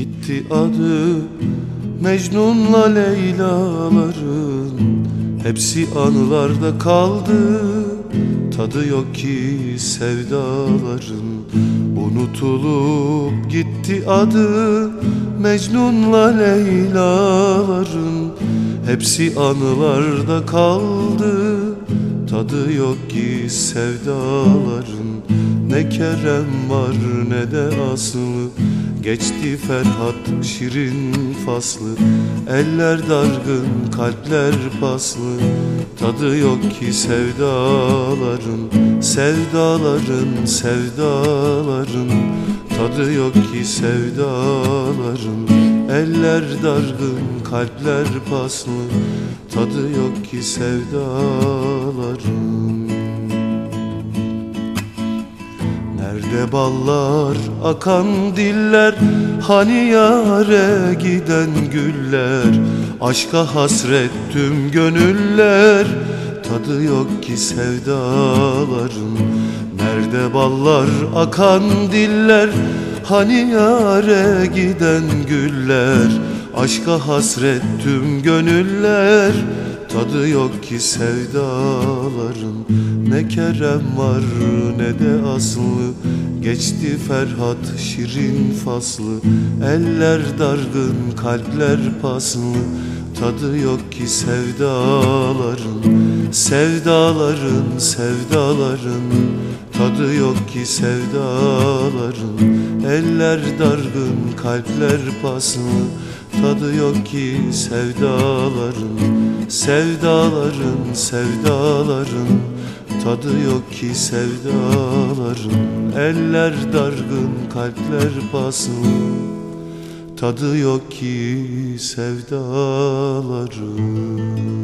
Gitti adı Mecnun'la Leyla'ların, hepsi anılarda kaldı. Tadı yok ki sevdaların, unutulup gitti adı Mecnun'la Leyla'ların, hepsi anılarda kaldı. Tadı yok ki sevdaların. Ne Kerem var ne de Aslı, geçti Ferhat şirin faslı. Eller dargın, kalpler paslı, tadı yok ki sevdaların. Sevdaların, sevdaların, tadı yok ki sevdaların. Eller dargın, kalpler paslı, tadı yok ki sevdaların. Nerede ballar, akan diller, hani yâre giden güller? Aşka hasret tüm gönüller, tadı yok ki sevdaların. Nerede ballar, akan diller, hani yâre giden güller? Aşka hasret tüm gönüller, tadı yok ki sevdaların. Ne Kerem var ne de Aslı, geçti Ferhat şirin faslı. Eller dargın, kalpler paslı, tadı yok ki sevdaların. Sevdaların, sevdaların, tadı yok ki sevdaların. Eller dargın, kalpler paslı, tadı yok ki sevdaların. Sevdaların, sevdaların, tadı yok ki sevdaların. Eller dargın, kalpler paslı, tadı yok ki sevdaların.